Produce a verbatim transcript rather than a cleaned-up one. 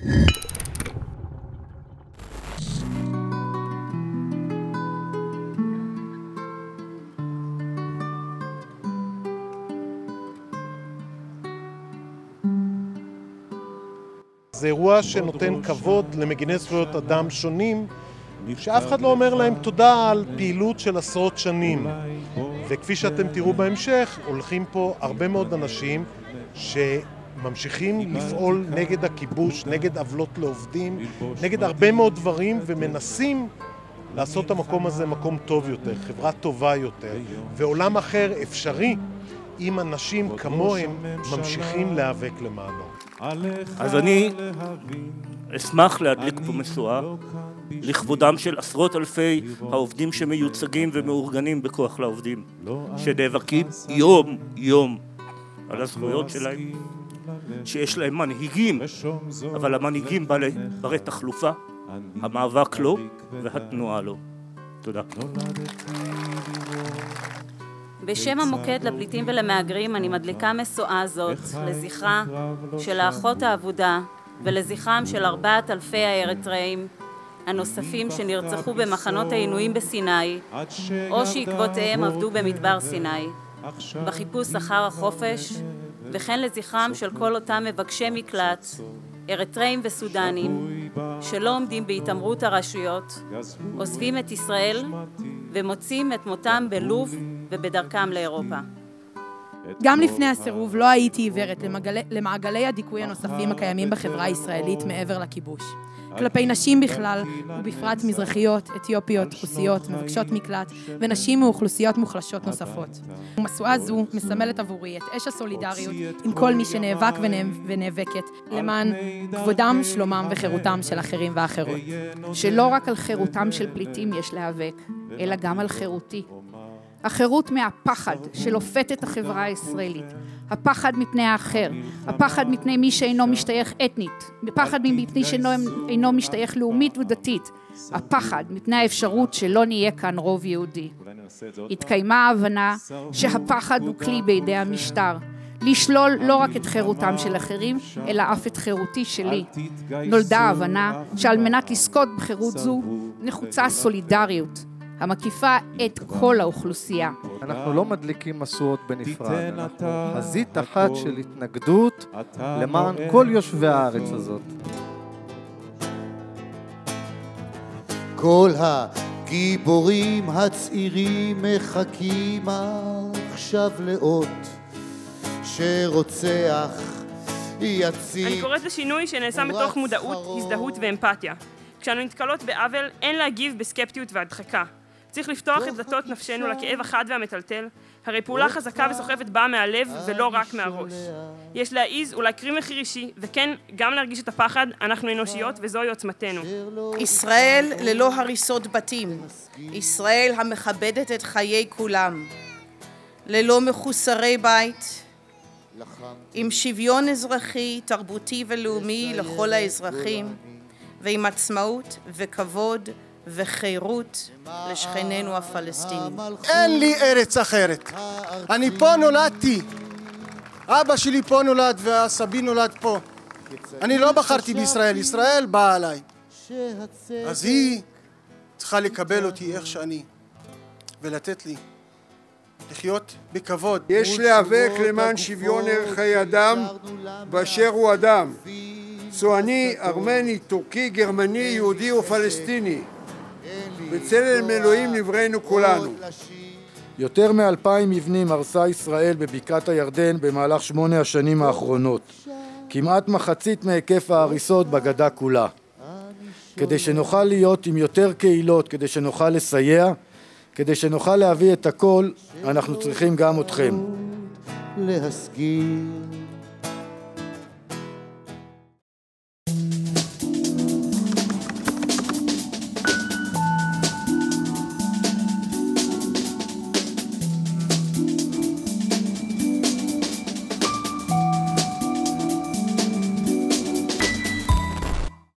זה אירוע שנותן כבוד למגיני זכויות אדם שונים, שאף אחד לא אומר להם תודה על פעילות של עשרות שנים. וכפי שאתם תראו בהמשך, הולכים פה הרבה מאוד אנשים שממשיכים לפעול נגד הכיבוש, נגד עוולות לעובדים, נגד הרבה מאוד דברים, ומנסים לעשות את המקום הזה מקום טוב יותר, חברה טובה יותר, ועולם אחר אפשרי אם אנשים כמוהם ממשיכים להיאבק למענו. אז אני אשמח להדליק פה משואה לכבודם של עשרות אלפי העובדים שמיוצגים ומאורגנים בכוח לעובדים, שנאבקים יום יום על הזכויות שלהם, שיש להם מנהיגים, אבל המנהיגים ברי תחלופה, המאבק לא והתנועה לא. תודה. בשם המוקד לפליטים ולמהגרים אני מדליקה משואה זאת לזכרה של האחות האבודה ולזכרם של ארבעת אלפי האריתראים הנוספים שנרצחו במחנות העינויים בסיני או שעקבותיהם עבדו במדבר סיני בחיפוש אחר החופש, וכן לזכרם של כל אותם מבקשי מקלט, אריתראים וסודנים שלא עומדים בהתעמרות הרשויות, עוזבים את ישראל ומוצאים את מותם בלוב ובדרכם לאירופה. גם לפני הסירוב לא הייתי עיוורת למעגלי, למעגלי הדיכוי הנוספים הקיימים בחברה הישראלית מעבר לכיבוש. כלפי נשים בכלל, ובפרט מזרחיות, אתיופיות, רוסיות, מבקשות מקלט, ונשים מאוכלוסיות מוחלשות נוספות. ומשואה זו מסמלת עבורי את אש הסולידריות עם כל מי שנאבק ונאבקת למען כבודם, שלומם וחירותם של אחרים ואחרות. שלא רק על חירותם של פליטים יש להיאבק, אלא גם על חירותי. החירות מהפחד שלופת את החברה הישראלית, הפחד מפני האחר, הפחד מפני מי שאינו משתייך אתנית, הפחד מפני שאינו משתייך לאומית ודתית, הפחד מפני האפשרות שלא נהיה כאן רוב יהודי. התקיימה ההבנה שהפחד הוא כלי בידי המשטר, לשלול לא רק את חירותם של אחרים, אלא אף את חירותי שלי. נולדה ההבנה שעל מנת לזכות בחירות זו נחוצה סולידריות, המקיפה את כל האוכלוסייה. אנחנו לא מדליקים משואות בנפרד, אנחנו חזית אחת של התנגדות למען כל יושבי הארץ הזאת. כל הגיבורים הצעירים מחכים עכשיו לאות שרוצח יציג. אני קוראת לשינוי שנעשה מתוך מודעות, הזדהות ואמפתיה. כשאנו נתקלות בעוול, אין להגיב בסקפטיות והדחקה. צריך לפתוח את דלתות נפשנו לכאב החד והמטלטל, הרי פעולה חזקה וסוחפת באה מהלב ולא רק מהראש. יש להעיז ולהקריב מחיר אישי, וכן, גם להרגיש את הפחד, אנחנו אנושיות וזוהי עוצמתנו. ישראל ללא הריסות בתים, ישראל המכבדת את חיי כולם, ללא מחוסרי בית, עם שוויון אזרחי, תרבותי ולאומי לכל האזרחים, ועם עצמאות וכבוד וחירות לשכנינו הפלסטינים. אין לי ארץ אחרת. אני פה נולדתי. אבא שלי פה נולד והסבי נולד פה. אני לא בחרתי בישראל, ישראל באה עליי. אז היא צריכה לקבל אותי איך שאני ולתת לי לחיות בכבוד. יש להיאבק למען שוויון ערכי אדם באשר הוא אדם. צועני, ארמני, טורקי, גרמני, יהודי ופלסטיני. בצלם אלוהים נבראנו כולנו. יותר מאלפיים מבנים הרסה ישראל בבקעת הירדן במהלך שמונה השנים האחרונות. כמעט מחצית מהיקף ההריסות בגדה כולה. כדי שנוכל להיות עם יותר קהילות, כדי שנוכל לסייע, כדי שנוכל להביא את הכל, אנחנו צריכים גם אתכם. להסגיר